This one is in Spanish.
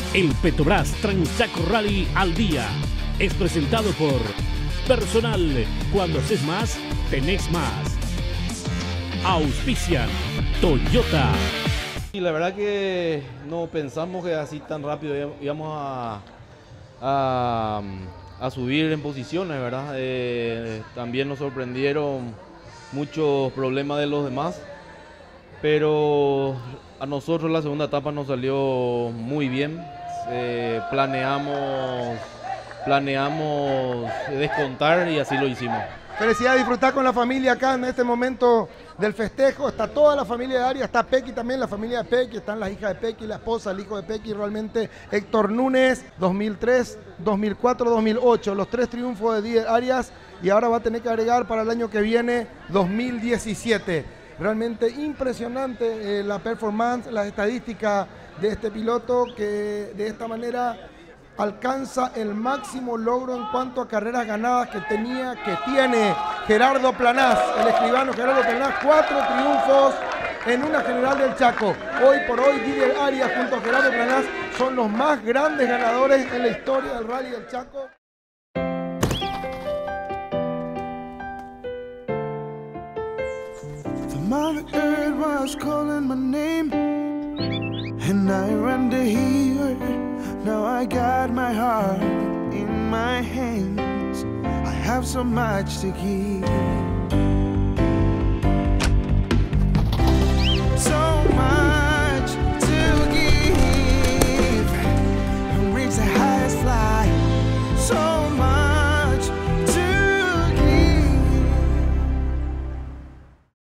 El Petrobras Transchaco Rally al día es presentado por Personal. Cuando haces más, tenés más. Auspician Toyota. Y la verdad que no pensamos que así tan rápido íbamos a subir en posiciones, ¿verdad? También nos sorprendieron muchos problemas de los demás, pero a nosotros la segunda etapa nos salió muy bien. Planeamos descontar y así lo hicimos. Felicidad, disfrutar con la familia acá en este momento del festejo. Está toda la familia de Arias, está Pequi también, la familia de Pequi, están las hijas de Pequi, la esposa, el hijo de Pequi. Realmente Héctor Núñez, 2003, 2004, 2008, los 3 triunfos de Díaz Arias, y ahora va a tener que agregar para el año que viene 2017. Realmente impresionante la performance, las estadísticas de este piloto que de esta manera alcanza el máximo logro en cuanto a carreras ganadas que tiene Gerardo Planás, el escribano Gerardo Planás, 4 triunfos en una general del Chaco. Hoy por hoy Díaz Arias junto a Gerardo Planás son los más grandes ganadores en la historia del Rally del Chaco. Mother Earth was calling my name, and I ran to hear. Now I got my heart in my hands. I have so much to give.